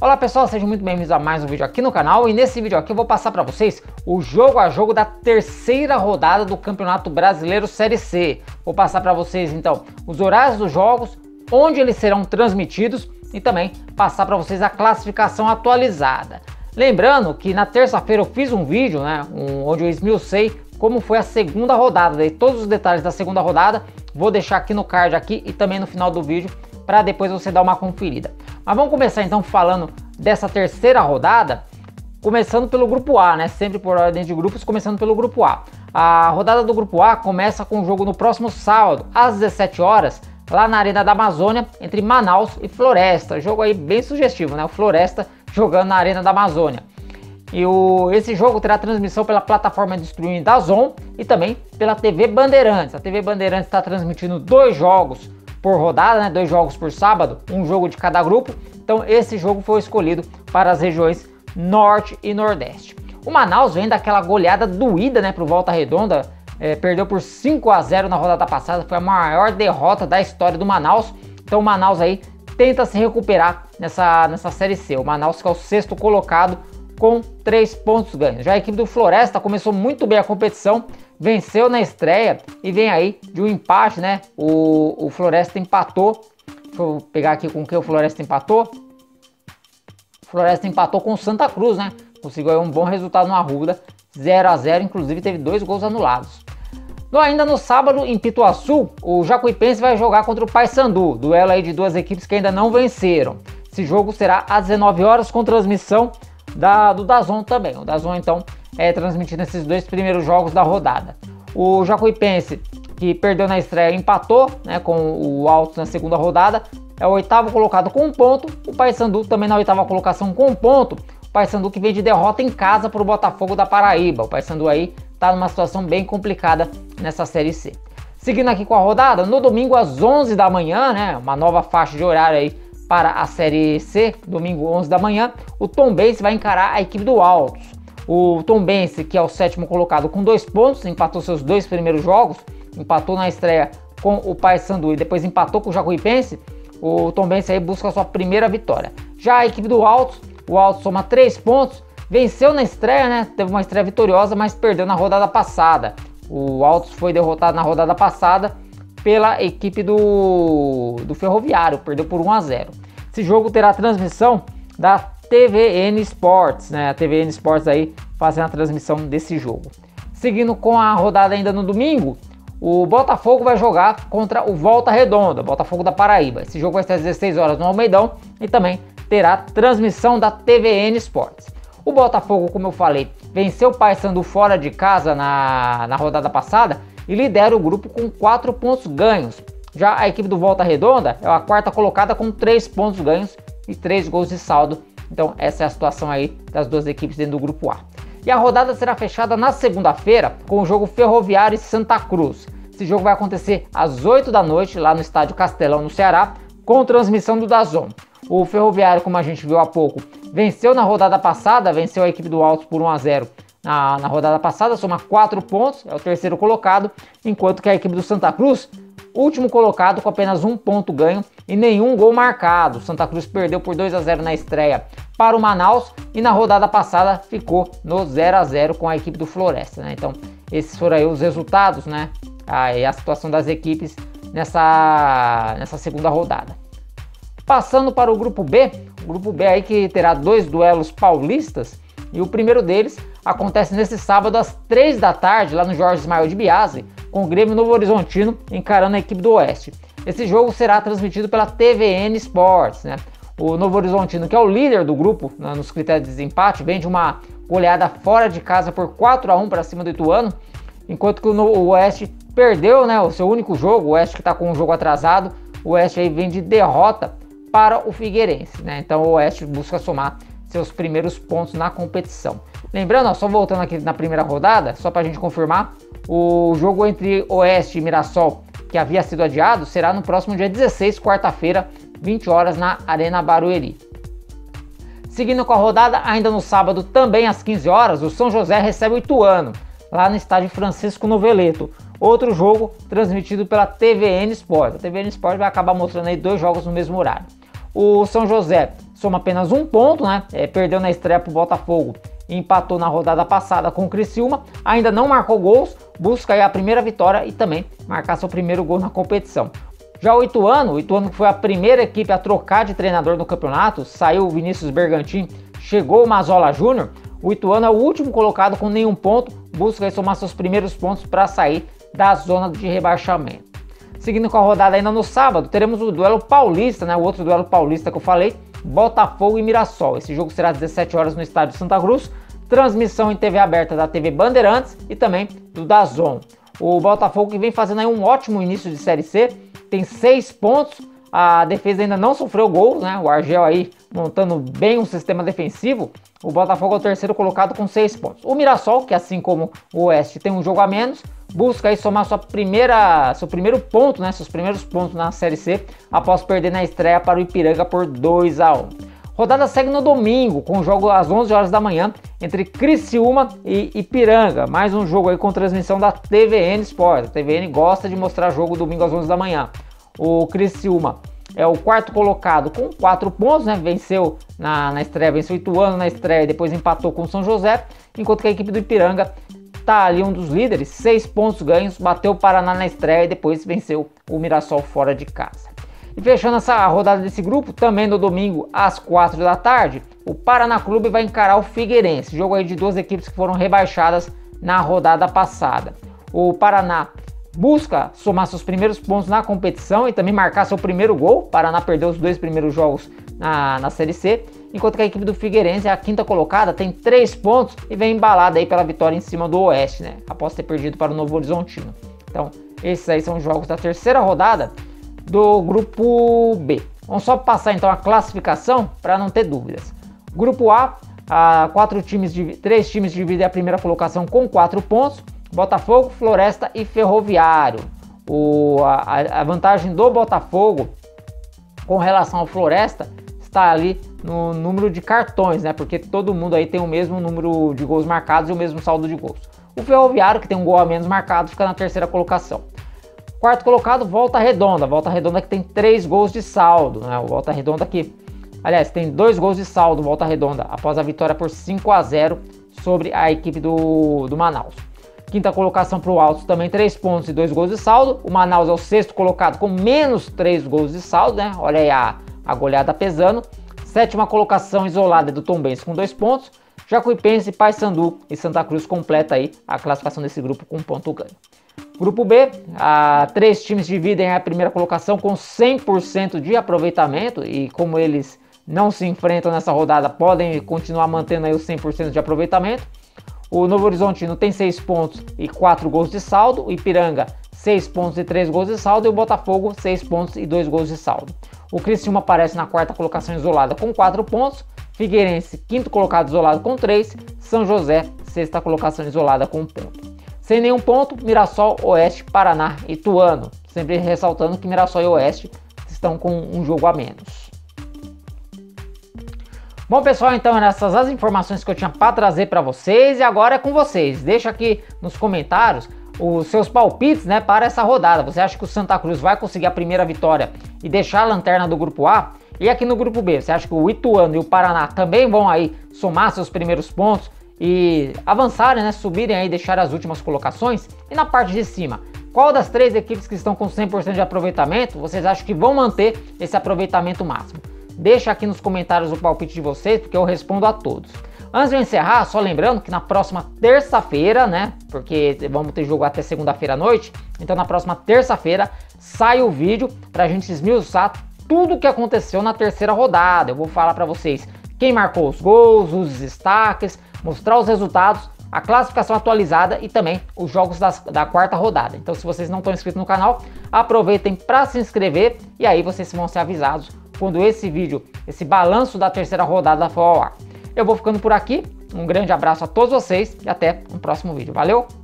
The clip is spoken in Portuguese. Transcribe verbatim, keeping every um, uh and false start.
Olá pessoal, sejam muito bem-vindos a mais um vídeo aqui no canal, e nesse vídeo aqui eu vou passar para vocês o jogo a jogo da terceira rodada do Campeonato Brasileiro Série C. Vou passar para vocês então os horários dos jogos, onde eles serão transmitidos e também passar para vocês a classificação atualizada. Lembrando que na terça-feira eu fiz um vídeo, né, um, onde eu esmiucei como foi a segunda rodada, dei todos os detalhes da segunda rodada, vou deixar aqui no card aqui e também no final do vídeo para depois você dar uma conferida. Mas vamos começar então falando dessa terceira rodada, começando pelo grupo A, né? Sempre por ordem de grupos, começando pelo grupo A. A rodada do grupo A começa com o jogo no próximo sábado, às dezessete horas, lá na Arena da Amazônia, entre Manaus e Floresta. Jogo aí bem sugestivo, né? O Floresta jogando na Arena da Amazônia. E o, esse jogo terá transmissão pela plataforma de streaming da Zon e também pela T V Bandeirantes. A T V Bandeirantes está transmitindo dois jogos por rodada, né? Dois jogos por sábado, um jogo de cada grupo. Então esse jogo foi escolhido para as regiões Norte e Nordeste. O Manaus vem daquela goleada doída, né, para o Volta Redonda, é, perdeu por cinco a zero na rodada passada, foi a maior derrota da história do Manaus. Então o Manaus aí tenta se recuperar nessa, nessa Série C. O Manaus que é o sexto colocado com três pontos ganhos. Já a equipe do Floresta começou muito bem a competição, venceu na estreia e vem aí de um empate, né? O, o Floresta empatou. Deixa eu pegar aqui com o que o Floresta empatou. O Floresta empatou com o Santa Cruz, né? Conseguiu aí um bom resultado no Arruda, zero a zero, inclusive teve dois gols anulados. No, ainda no sábado, em Pituaçu, o Jacuipense vai jogar contra o Paysandu, duelo aí de duas equipes que ainda não venceram. Esse jogo será às dezenove horas com transmissão da, do Dazon também. O Dazon então é transmitindo esses dois primeiros jogos da rodada. O Jacuipense, que perdeu na estreia, empatou, né, com o Altos na segunda rodada, é o oitavo colocado com um ponto. O Paysandu também na oitava colocação com um ponto. O Paysandu que vem de derrota em casa para o Botafogo da Paraíba. O Paysandu aí está numa situação bem complicada nessa Série C. Seguindo aqui com a rodada, no domingo às onze da manhã, né, uma nova faixa de horário aí para a Série C, domingo onze da manhã, o Tombense vai encarar a equipe do Altos. O Tombense, que é o sétimo colocado com dois pontos, empatou seus dois primeiros jogos, empatou na estreia com o Paysandu e depois empatou com o Jacuipense. O Tombense aí busca a sua primeira vitória. Já a equipe do Altos, o Altos soma três pontos, venceu na estreia, né? Teve uma estreia vitoriosa, mas perdeu na rodada passada. O Altos foi derrotado na rodada passada pela equipe do, do Ferroviário, perdeu por um a zero. Esse jogo terá transmissão da T V N Sports, né? A T V N Sports aí fazendo a transmissão desse jogo. Seguindo com a rodada ainda no domingo, o Botafogo vai jogar contra o Volta Redonda, Botafogo da Paraíba. Esse jogo vai ser às dezesseis horas no Almeidão e também terá transmissão da T V N Sports. O Botafogo, como eu falei, venceu o Paysandu fora de casa na, na rodada passada e lidera o grupo com quatro pontos ganhos. Já a equipe do Volta Redonda é a quarta colocada com três pontos ganhos e três gols de saldo. Então essa é a situação aí das duas equipes dentro do grupo A. E a rodada será fechada na segunda-feira com o jogo Ferroviário e Santa Cruz. Esse jogo vai acontecer às oito da noite lá no estádio Castelão, no Ceará, com transmissão do Dazon. O Ferroviário, como a gente viu há pouco, venceu na rodada passada, venceu a equipe do Altos por um a zero na, na rodada passada, soma quatro pontos, é o terceiro colocado, enquanto que a equipe do Santa Cruz, último colocado com apenas um ponto ganho e nenhum gol marcado. Santa Cruz perdeu por dois a zero na estreia para o Manaus e na rodada passada ficou no zero a zero com a equipe do Floresta, né? Então esses foram aí os resultados, né? Aí a situação das equipes nessa, nessa segunda rodada. Passando para o grupo B, o grupo B aí que terá dois duelos paulistas e o primeiro deles acontece nesse sábado às três da tarde lá no Jorge Ismael de Biase, com o Grêmio Novo Horizontino encarando a equipe do Oeste. Esse jogo será transmitido pela T V N Sports, né? O Novo Horizontino, que é o líder do grupo, né, nos critérios de desempate, vem de uma goleada fora de casa por quatro a um para cima do Ituano, enquanto que o, o Oeste perdeu, né, o seu único jogo. O Oeste que está com um jogo atrasado, o Oeste aí vem de derrota para o Figueirense, né? Então o Oeste busca somar seus primeiros pontos na competição. Lembrando, ó, só voltando aqui na primeira rodada, só para a gente confirmar, o jogo entre Oeste e Mirassol, que havia sido adiado, será no próximo dia dezesseis, quarta-feira, vinte horas, na Arena Barueri. Seguindo com a rodada, ainda no sábado, também às quinze horas, o São José recebe o Ituano, lá no estádio Francisco Noveleto. Outro jogo transmitido pela T V N Sport. A T V N Sport vai acabar mostrando aí dois jogos no mesmo horário. O São José soma apenas um ponto, né? É, perdeu na estreia para o Botafogo e empatou na rodada passada com o Criciúma, ainda não marcou gols, busca aí a primeira vitória e também marcar seu primeiro gol na competição. Já o Ituano, o Ituano que foi a primeira equipe a trocar de treinador no campeonato, saiu o Vinícius Bergantin, chegou o Mazola Júnior, o Ituano é o último colocado com nenhum ponto, busca aí somar seus primeiros pontos para sair da zona de rebaixamento. Seguindo com a rodada ainda no sábado, teremos o duelo paulista, né? O outro duelo paulista que eu falei, Botafogo e Mirassol. Esse jogo será às dezessete horas no estádio Santa Cruz, transmissão em T V aberta da T V Bandeirantes e também do DAZN. O Botafogo que vem fazendo aí um ótimo início de Série C, tem seis pontos, a defesa ainda não sofreu gols, né? O Argel aí montando bem um sistema defensivo. O Botafogo é o terceiro colocado com seis pontos. O Mirassol, que assim como o Oeste tem um jogo a menos, busca aí somar sua primeira, seu primeiro ponto, né? Seus primeiros pontos na Série C, após perder na estreia para o Ipiranga por dois a um. Rodada segue no domingo, com o jogo às onze horas da manhã, entre Criciúma e Ipiranga. Mais um jogo aí com transmissão da T V N Sport. A T V N gosta de mostrar jogo domingo às onze da manhã. O Criciúma é o quarto colocado com quatro pontos, né? Venceu na, na estreia, venceu o Ituano na estreia, depois empatou com o São José, enquanto que a equipe do Ipiranga tá ali um dos líderes, seis pontos ganhos, bateu o Paraná na estreia e depois venceu o Mirassol fora de casa. E fechando essa rodada desse grupo, também no domingo às quatro da tarde, o Paraná Clube vai encarar o Figueirense, jogo aí de duas equipes que foram rebaixadas na rodada passada. O Paraná busca somar seus primeiros pontos na competição e também marcar seu primeiro gol. O Paraná perdeu os dois primeiros jogos na, na Série C, enquanto que a equipe do Figueirense é a quinta colocada, tem três pontos e vem embalada aí pela vitória em cima do Oeste, né? Após ter perdido para o Novo Horizontino. Então, esses aí são os jogos da terceira rodada do grupo B. Vamos só passar então a classificação para não ter dúvidas. Grupo A, a quatro times, três times dividem a primeira colocação com quatro pontos. Botafogo, Floresta e Ferroviário. O, a, a vantagem do Botafogo com relação ao Floresta está ali no número de cartões, né? Porque todo mundo aí tem o mesmo número de gols marcados e o mesmo saldo de gols. O Ferroviário, que tem um gol a menos marcado, fica na terceira colocação. Quarto colocado, Volta Redonda. Volta Redonda que tem três gols de saldo, né? O Volta Redonda que, aliás, tem dois gols de saldo, Volta Redonda, após a vitória por cinco a zero sobre a equipe do, do Manaus. Quinta colocação para o Altos, também três pontos e dois gols de saldo. O Manaus é o sexto colocado com menos três gols de saldo, né? Olha aí a, a goleada pesando. Sétima colocação isolada do Tombense com dois pontos. Jacuipense, Paysandu e Santa Cruz completa aí a classificação desse grupo com um ponto ganho. Grupo B, a, três times dividem a primeira colocação com cem por cento de aproveitamento e como eles não se enfrentam nessa rodada, podem continuar mantendo aí os cem por cento de aproveitamento. O Novo Horizontino tem seis pontos e quatro gols de saldo, o Ipiranga seis pontos e três gols de saldo e o Botafogo seis pontos e dois gols de saldo. O Criciúma aparece na quarta colocação isolada com quatro pontos, Figueirense quinto colocado isolado com três, São José sexta colocação isolada com um ponto. Sem nenhum ponto, Mirassol, Oeste, Paraná e Ituano, sempre ressaltando que Mirassol e Oeste estão com um jogo a menos. Bom pessoal, então eram essas as informações que eu tinha para trazer para vocês e agora é com vocês. Deixa aqui nos comentários os seus palpites, né, para essa rodada. Você acha que o Santa Cruz vai conseguir a primeira vitória e deixar a lanterna do grupo A? E aqui no grupo B, você acha que o Ituano e o Paraná também vão aí somar seus primeiros pontos e avançarem, né, subirem aí e deixar as últimas colocações? E na parte de cima, qual das três equipes que estão com cem por cento de aproveitamento vocês acham que vão manter esse aproveitamento máximo? Deixa aqui nos comentários o palpite de vocês, porque eu respondo a todos. Antes de eu encerrar, só lembrando que na próxima terça-feira, né, porque vamos ter jogo até segunda-feira à noite, então na próxima terça-feira sai o vídeo pra gente esmiuçar tudo o que aconteceu na terceira rodada. Eu vou falar pra vocês quem marcou os gols, os destaques, mostrar os resultados, a classificação atualizada e também os jogos das, da quarta rodada. Então se vocês não estão inscritos no canal, aproveitem para se inscrever e aí vocês vão ser avisados quando esse vídeo, esse balanço da terceira rodada for ao ar. Eu vou ficando por aqui, um grande abraço a todos vocês e até um próximo vídeo. Valeu!